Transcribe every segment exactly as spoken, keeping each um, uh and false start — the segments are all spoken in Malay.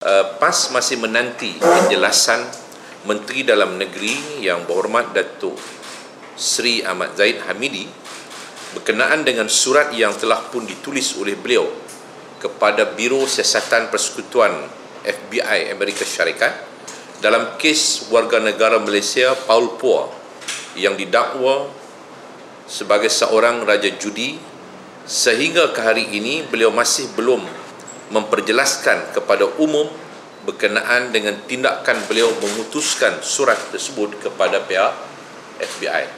uh, PAS masih menanti penjelasan Menteri Dalam Negeri Yang Berhormat Datuk Seri Ahmad Zahid Hamidi berkenaan dengan surat yang telah pun ditulis oleh beliau kepada Biro Siasatan Persekutuan F B I Amerika Syarikat dalam kes warga negara Malaysia Paul Puah yang didakwa sebagai seorang raja judi. Sehingga ke hari ini beliau masih belum memperjelaskan kepada umum berkenaan dengan tindakan beliau memutuskan surat tersebut kepada pihak F B I.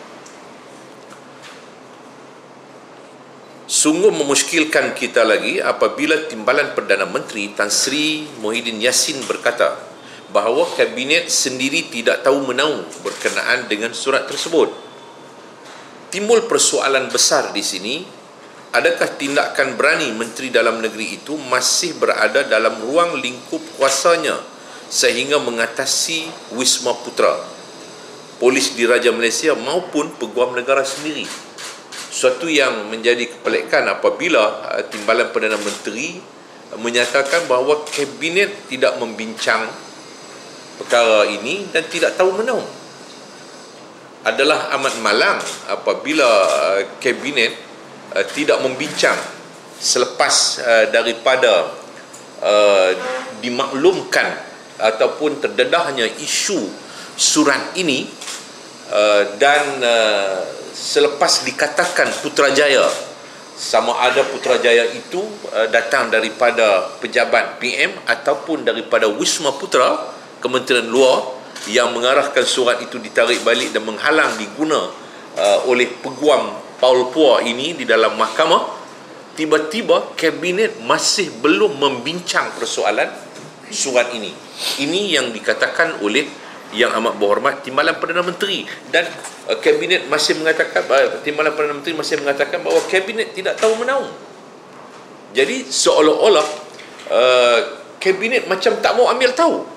Sungguh memuskilkan kita lagi apabila Timbalan Perdana Menteri Tan Sri Muhyiddin Yassin berkata bahawa Kabinet sendiri tidak tahu menahu berkenaan dengan surat tersebut. Timbul persoalan besar di sini, adakah tindakan berani Menteri Dalam Negeri itu masih berada dalam ruang lingkup kuasanya sehingga mengatasi Wisma Putra, Polis Diraja Malaysia maupun Peguam Negara sendiri? Suatu yang menjadi kepelikan apabila uh, Timbalan Perdana Menteri uh, menyatakan bahawa Kabinet tidak membincang perkara ini dan tidak tahu menahu. Adalah amat malang apabila uh, Kabinet uh, tidak membincang selepas uh, daripada uh, dimaklumkan ataupun terdedahnya isu surat ini, uh, dan uh, selepas dikatakan Putrajaya, sama ada Putrajaya itu uh, datang daripada pejabat P M ataupun daripada Wisma Putra, Kementerian Luar, yang mengarahkan surat itu ditarik balik dan menghalang diguna uh, oleh Peguam Paul Puah ini di dalam mahkamah, tiba-tiba Kabinet masih belum membincang persoalan surat ini. Ini yang dikatakan oleh Yang Amat Berhormat Timbalan Perdana Menteri, dan uh, Kabinet masih mengatakan uh, Timbalan Perdana Menteri masih mengatakan bahawa Kabinet tidak tahu menahu. Jadi seolah-olah uh, Kabinet macam tak mau ambil tahu.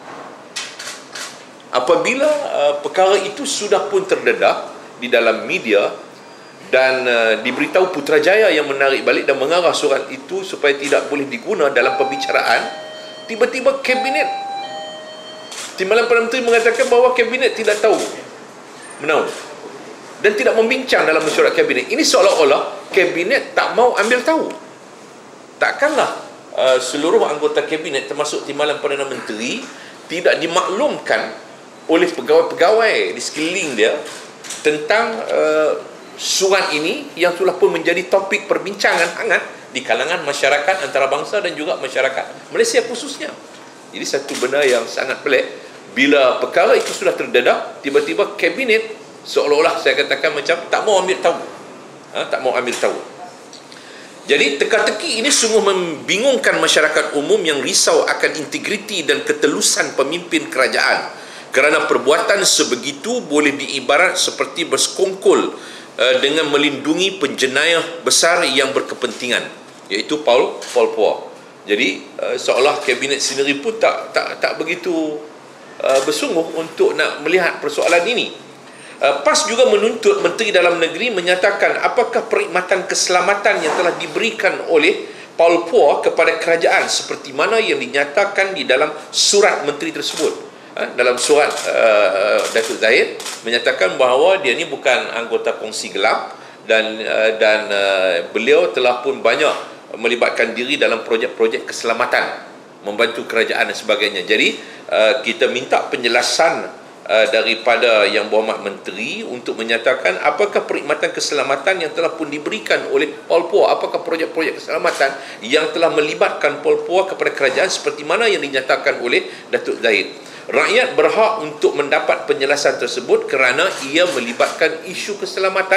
Apabila uh, perkara itu sudah pun terdedah di dalam media dan uh, diberitahu Putrajaya yang menarik balik dan mengarah surat itu supaya tidak boleh diguna dalam pembicaraan, tiba-tiba Kabinet, Timbalan Perdana Menteri mengatakan bahawa Kabinet tidak tahu menahu dan tidak membincang dalam mesyuarat Kabinet. Ini seolah-olah Kabinet tak mau ambil tahu. Takkanlah uh, seluruh anggota Kabinet termasuk Timbalan Perdana Menteri tidak dimaklumkan oleh pegawai-pegawai di sekeliling dia tentang uh, surat ini yang telah pun menjadi topik perbincangan hangat di kalangan masyarakat antarabangsa dan juga masyarakat Malaysia khususnya. Jadi satu benda yang sangat pelik, bila perkara itu sudah terdedah, tiba-tiba Kabinet seolah-olah saya katakan macam tak mau ambil tahu, ha, tak mau ambil tahu. Jadi teka-teki ini sungguh membingungkan masyarakat umum yang risau akan integriti dan ketelusan pemimpin kerajaan, kerana perbuatan sebegitu boleh diibarat seperti bersekongkol uh, dengan melindungi penjenayah besar yang berkepentingan, iaitu Paul Paul Puah. Jadi uh, seolah Kabinet sendiri pun tak tak tak begitu uh, bersungguh untuk nak melihat persoalan ini. Uh, PAS juga menuntut Menteri Dalam Negeri menyatakan apakah perkhidmatan keselamatan yang telah diberikan oleh Paul Puah kepada kerajaan seperti mana yang dinyatakan di dalam surat menteri tersebut. Dalam surat uh, Datuk Zahid menyatakan bahawa dia ni bukan anggota kongsi gelap dan uh, dan uh, beliau telah pun banyak melibatkan diri dalam projek-projek keselamatan, membantu kerajaan dan sebagainya. Jadi uh, kita minta penjelasan uh, daripada Yang Berhormat Menteri untuk menyatakan apakah perkhidmatan keselamatan yang telah pun diberikan oleh Paul Puah, apakah projek-projek keselamatan yang telah melibatkan Paul Puah kepada kerajaan seperti mana yang dinyatakan oleh Datuk Zahid. Rakyat berhak untuk mendapat penjelasan tersebut kerana ia melibatkan isu keselamatan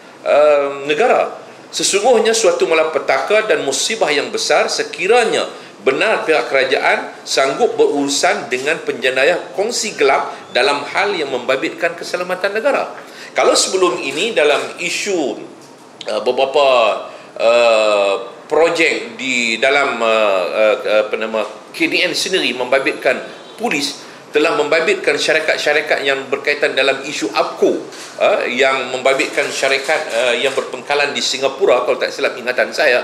uh, negara. Sesungguhnya suatu malapetaka dan musibah yang besar sekiranya benar pihak kerajaan sanggup berurusan dengan penjenayah kongsi gelap dalam hal yang membabitkan keselamatan negara. Kalau sebelum ini dalam isu uh, beberapa uh, projek di dalam uh, uh, apa nama K D N sendiri membabitkan polis, telah membabitkan syarikat-syarikat yang berkaitan dalam isu A P C O, uh, yang membabitkan syarikat uh, yang berpengkalan di Singapura, kalau tak silap ingatan saya,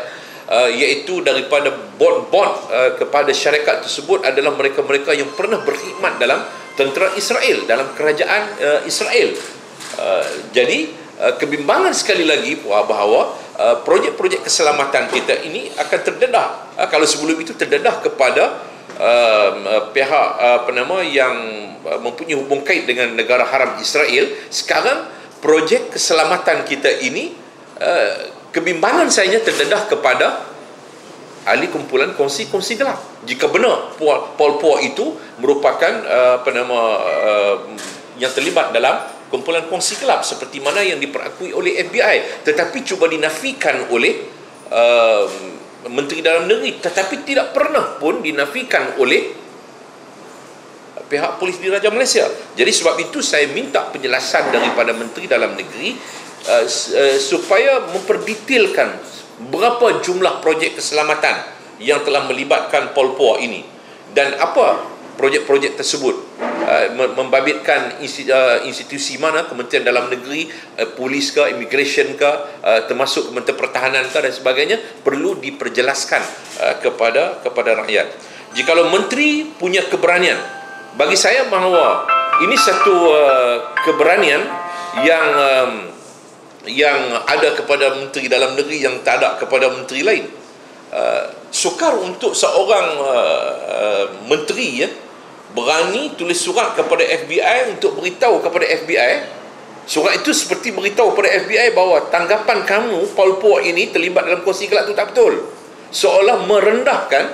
uh, iaitu daripada bond-bond uh, kepada syarikat tersebut adalah mereka-mereka yang pernah berkhidmat dalam tentera Israel, dalam kerajaan uh, Israel. Uh, jadi uh, kebimbangan sekali lagi bahawa uh, projek-projek keselamatan kita ini akan terdedah. Uh, kalau sebelum itu terdedah kepada uh, uh, pihak uh, apa nama yang uh, mempunyai hubung kait dengan negara haram Israel, sekarang projek keselamatan kita ini uh, kebimbangan saya terdedah kepada ahli kumpulan kongsi-kongsi gelap. Jika benar Pol-Pol itu merupakan uh, apa nama uh, yang terlibat dalam kumpulan kongsi gelap seperti mana yang diperakui oleh F B I, tetapi cuba dinafikan oleh uh, Menteri Dalam Negeri, tetapi tidak pernah pun dinafikan oleh pihak Polis Diraja Malaysia. Jadi sebab itu saya minta penjelasan daripada Menteri Dalam Negeri Uh, uh, supaya memperdetailkan berapa jumlah projek keselamatan yang telah melibatkan Pol-Pol ini dan apa projek-projek tersebut, uh, membabitkan institusi mana, Kementerian Dalam Negeri, uh, polis ke, immigration ke, uh, termasuk Kementerian Pertahanan ke dan sebagainya, perlu diperjelaskan uh, kepada kepada rakyat. Jikalau menteri punya keberanian, bagi saya bahawa ini satu uh, keberanian yang um, yang ada kepada Menteri Dalam Negeri yang tak ada kepada menteri lain. Uh, sukar untuk seorang uh, uh, menteri ya, berani tulis surat kepada F B I untuk beritahu kepada F B I. Surat itu seperti beritahu kepada F B I bahawa tanggapan kamu Pol-Pol ini terlibat dalam kongsi gelap itu tak betul. Seolah merendahkan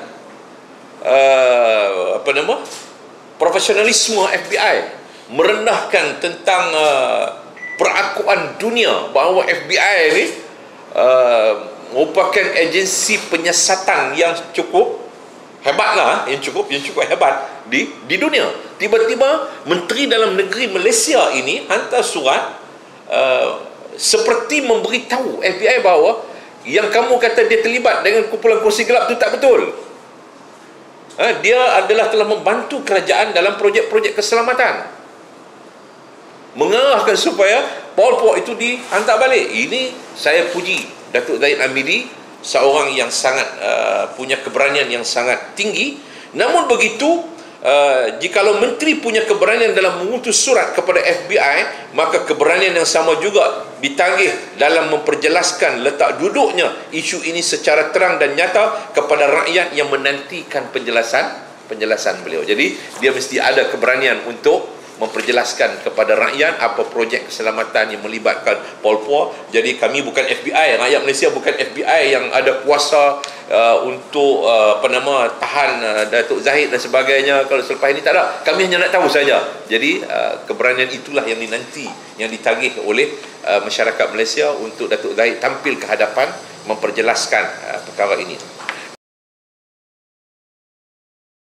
uh, apa nama profesionalisme F B I, merendahkan tentang uh, perakuan dunia bahawa F B I ini uh, merupakan agensi penyiasatan yang cukup hebatlah, yang cukup yang cukup hebat di di dunia. Tiba-tiba Menteri Dalam Negeri Malaysia ini hantar surat uh, seperti memberitahu F B I bahawa yang kamu kata dia terlibat dengan kumpulan kongsi gelap itu tak betul. Uh, dia adalah telah membantu kerajaan dalam projek-projek keselamatan, mengarahkan supaya Pol-Pol itu dihantar balik. Ini saya puji Datuk Zahid Hamidi, seorang yang sangat uh, punya keberanian yang sangat tinggi. Namun begitu, uh, jikalau menteri punya keberanian dalam mengutus surat kepada F B I, maka keberanian yang sama juga ditagih dalam memperjelaskan letak duduknya isu ini secara terang dan nyata kepada rakyat yang menantikan penjelasan penjelasan beliau. Jadi dia mesti ada keberanian untuk memperjelaskan kepada rakyat apa projek keselamatan yang melibatkan Pol-Pol. Jadi kami bukan F B I, rakyat Malaysia bukan F B I yang ada kuasa uh, untuk uh, apa nama tahan uh, Datuk Zahid dan sebagainya. Kalau selepas ini tak ada, kami hanya nak tahu saja. Jadi uh, keberanian itulah yang dinanti, yang ditagih oleh uh, masyarakat Malaysia untuk Datuk Zahid tampil ke hadapan memperjelaskan uh, perkara ini.